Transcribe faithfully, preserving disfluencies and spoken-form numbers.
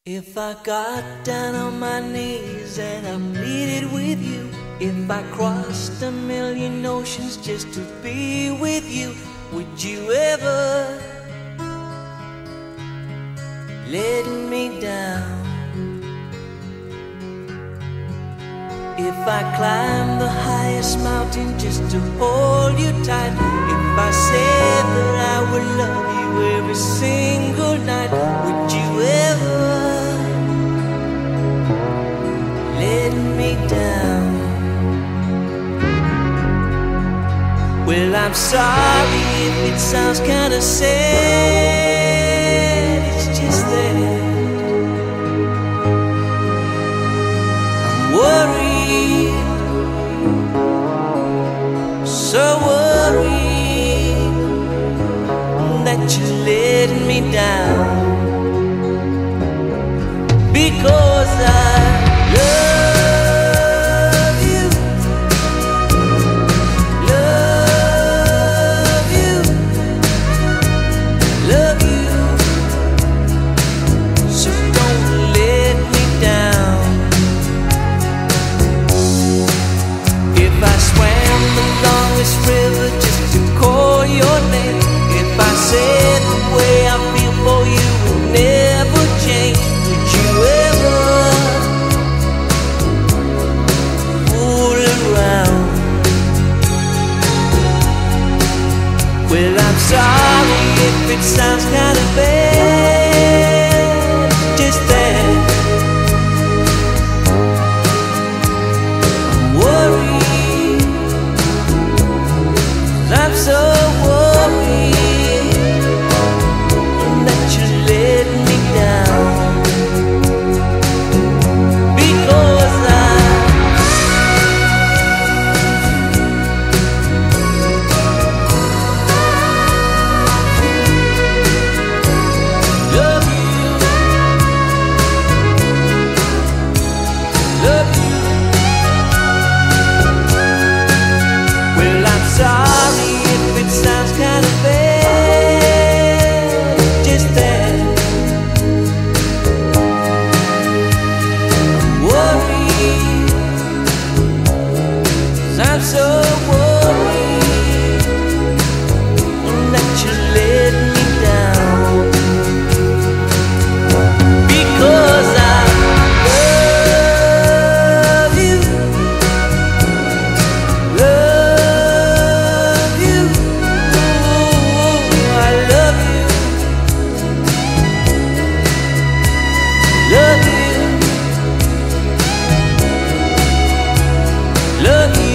If I got down on my knees and I pleaded with you, if I crossed a million oceans just to be with you, would you ever let me down? If I climb the highest mountain just to hold you tight, if I said that I would love you every single night, would you ever let me down? Well, I'm sorry if it sounds kinda sad, it's just that I'm worried, so worried that you're letting me down, because I love you, love you, love you, so don't let me down. If I swam the longest river just to call your name, if I said the way I feel for you would never change, would you ever fool around? Well, I'm sorry if it sounds kinda bad, just that I'm worried, 'cause I'm so worried that you let me down, because I love you, love you. Well, I'm sorry if it sounds kind of bad, just that I'm worried, 'cause I'm so worried that you let me down, because I love you, love you, ooh, I love you, love you, love you.